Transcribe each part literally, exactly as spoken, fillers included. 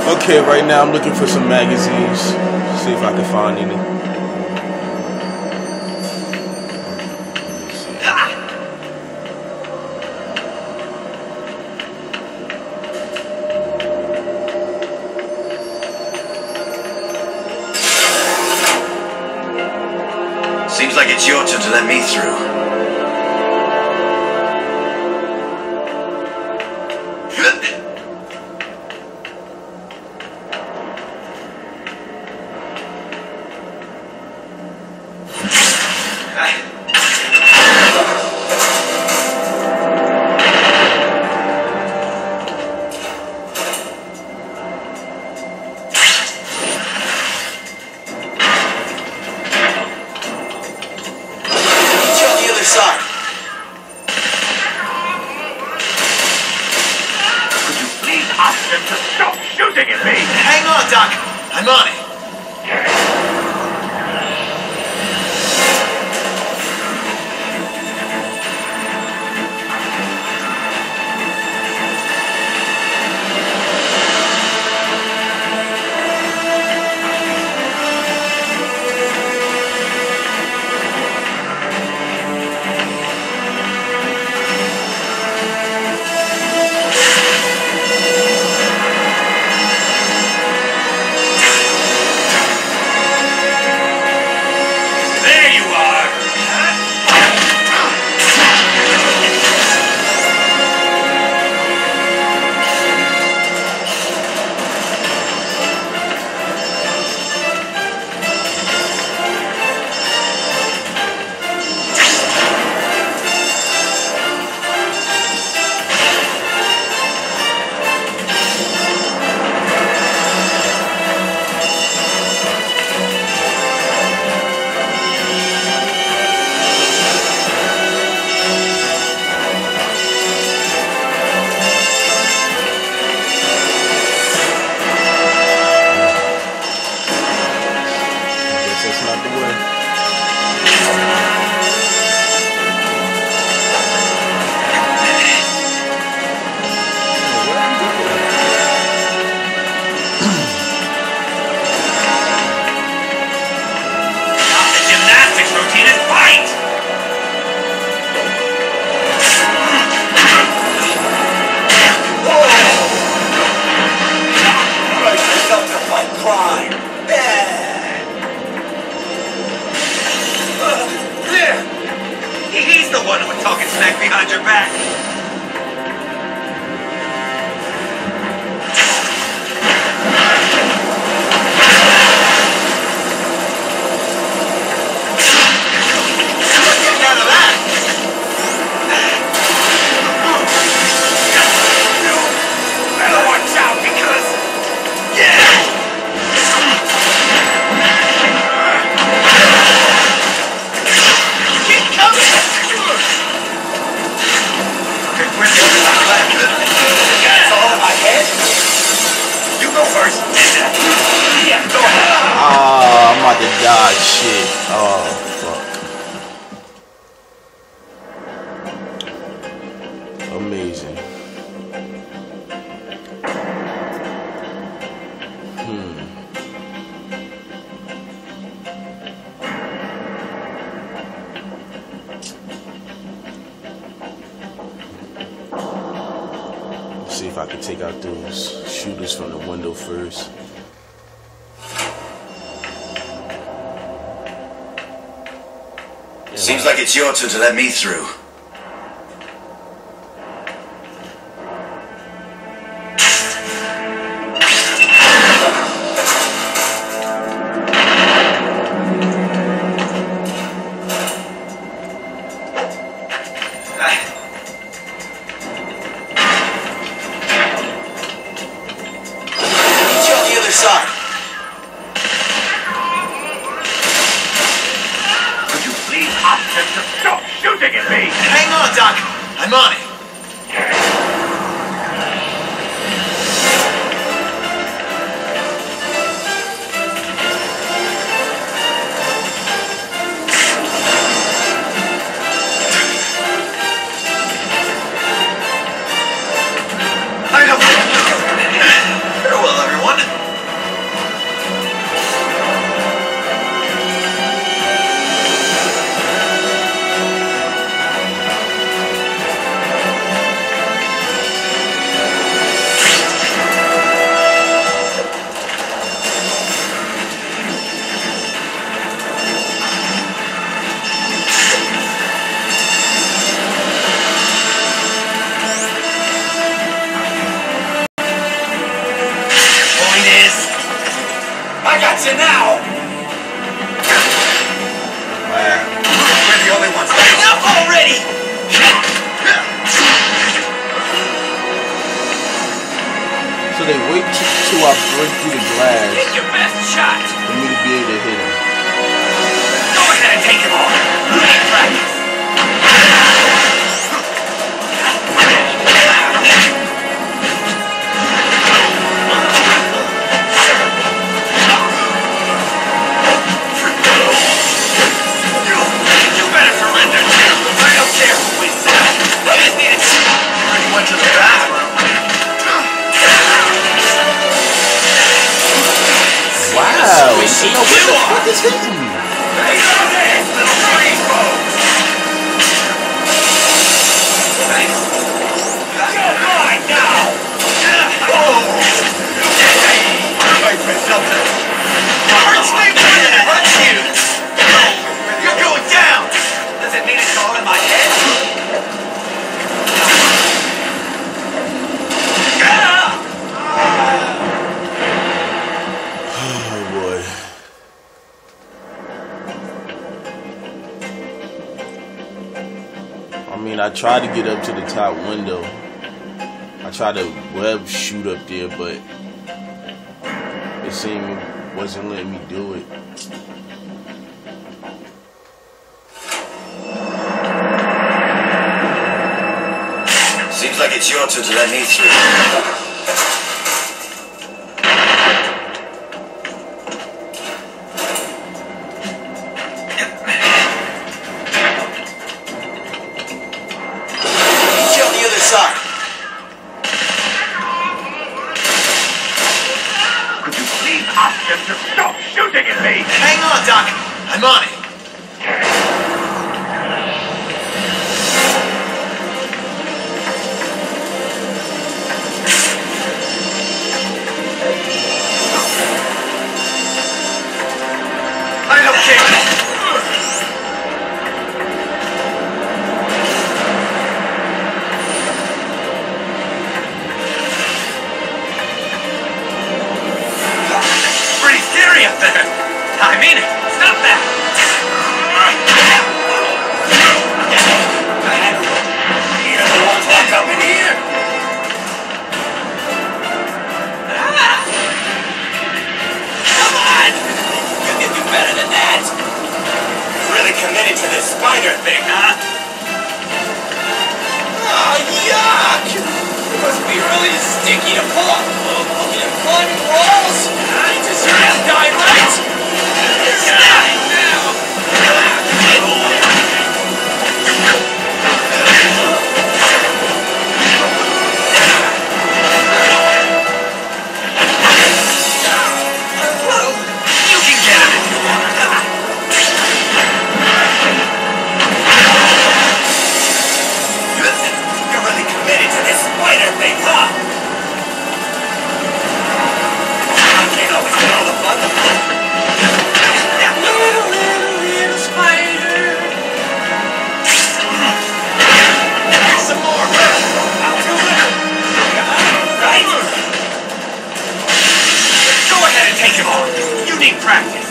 Okay, right now I'm looking for some magazines. See if I can find any. Seems like it's your turn to let me through. See if I can take out those shooters from the window first. Seems like it's your turn to let me through. Farewell, everyone. got you now! Wow. We're the only ones. Enough already! So they wait till I break through the glass. Get your best shot! For me to be able to hit him. Go ahead and take him on. You need practice. You better surrender too. I don't care who wins this. I just need it. You already went to the bathroom. Wow, no, what the fuck is hitting me? You're going down! Does it mean it's all in my head? I mean, I tried to get up to the top window. I tried to web shoot up there, but it seemed it wasn't letting me do it. Seems like it's your turn to let me through. I'm on it. I don't care. Pretty scary up there. I mean it. Stop that. Up in here! Ah! Come on! You can do better than that! Really committed to this spider thing, huh? Oh, yuck! It must be really sticky to pull up. Looking at climbing walls! I deserve to die, right? Stop now! Practice.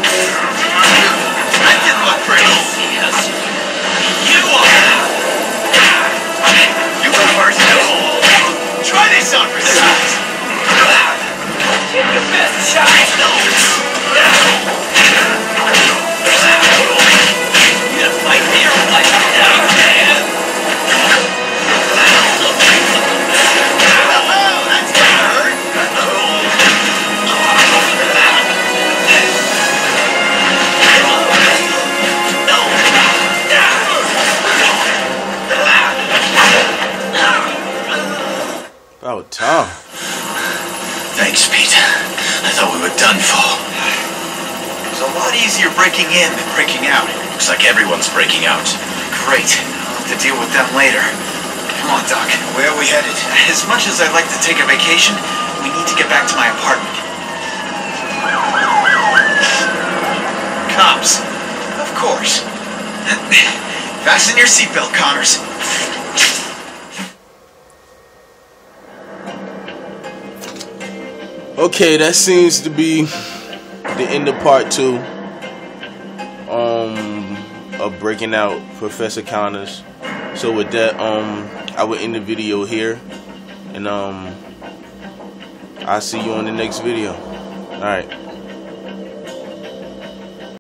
That didn't look pretty. Yes. You are. You go first. Try this on for size. Get your best shot. You gonna fight me or what? No, man. Oh, that's gonna hurt. Oh, Tom. Thanks, Pete. I thought we were done for. It's a lot easier breaking in than breaking out. Looks like everyone's breaking out. Great. I'll have to deal with them later. Come on, Doc. Where are we headed? As much as I'd like to take a vacation, we need to get back to my apartment. Cops. Of course. Fasten your seatbelt, Connors. Okay, that seems to be the end of part two um, of breaking out Professor Connors. So with that, um, I will end the video here, and um, I'll see you on the next video. All right.